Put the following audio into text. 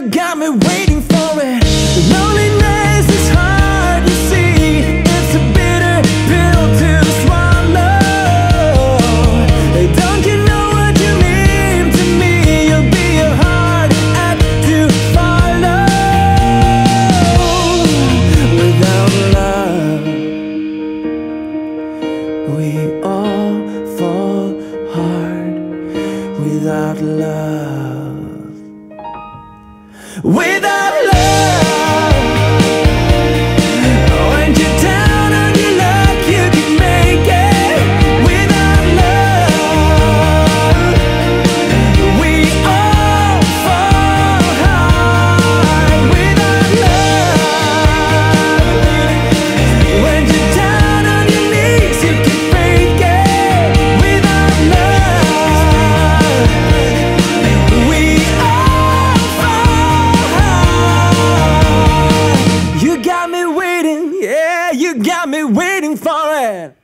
you got me waiting for it. Loneliness is hard, you see. It's a bitter pill to swallow. Don't you know what you mean to me? You'll be a hard act to follow. Without love, we all fall hard. Without love, without love, when you're down on your luck, you can make it. Without love, we all fall hard. Without love, when you're down on your knees, you can break it. Without love, we all fall hard. You got me waiting, yeah, you got me waiting for it.